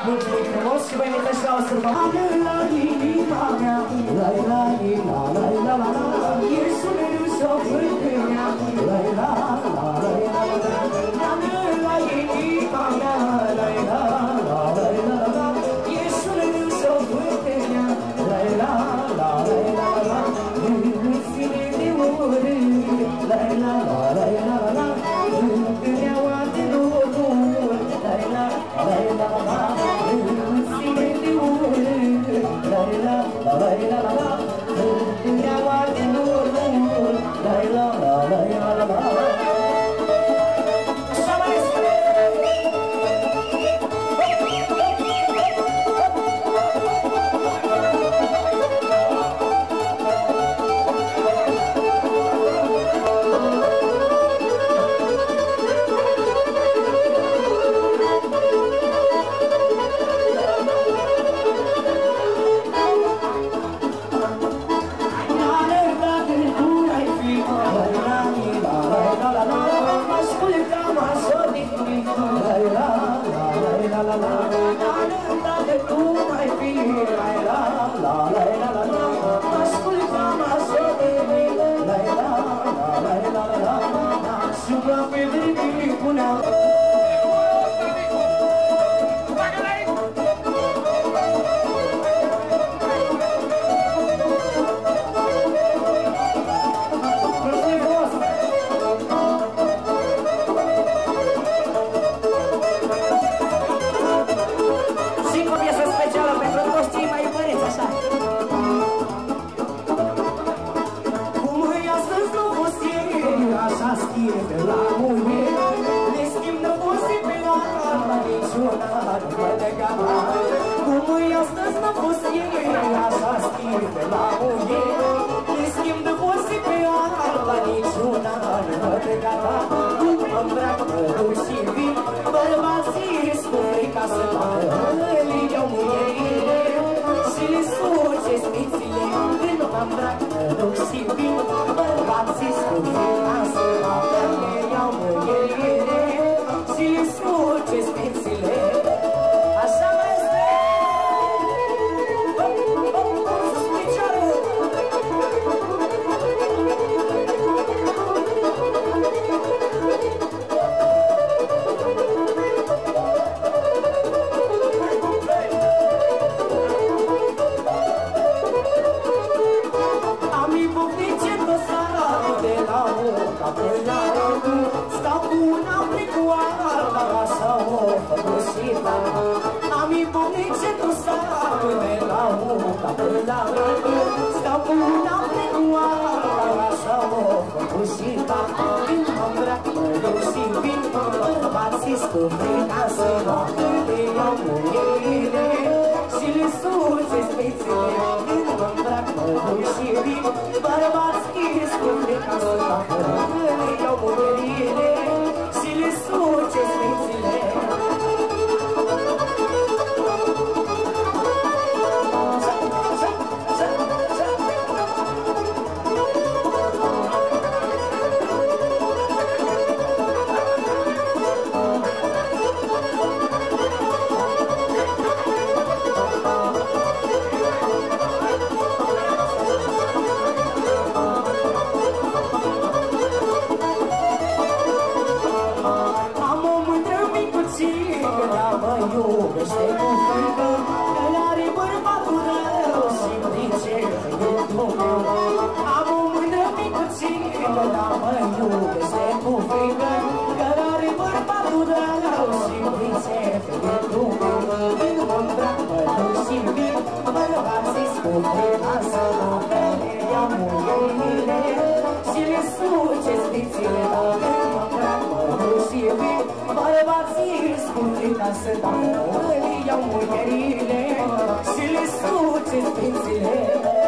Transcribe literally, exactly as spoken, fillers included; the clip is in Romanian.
Mulțumim frumos și vă invităm și la o sărbătoare. La inima mea, la la la la la la la, e sonerul sau vântânea, la la la la la la, la inima mea, la la la la la la, e sonerul sau vântânea, la la la la la la, ține de ore, la la la la la la, vântânea oate dorul, la la la la la, ține de ore, la la la la la la, vântânea oate dorul, la la la la la la. Să dau, îi iau muierile și le suceți pințile.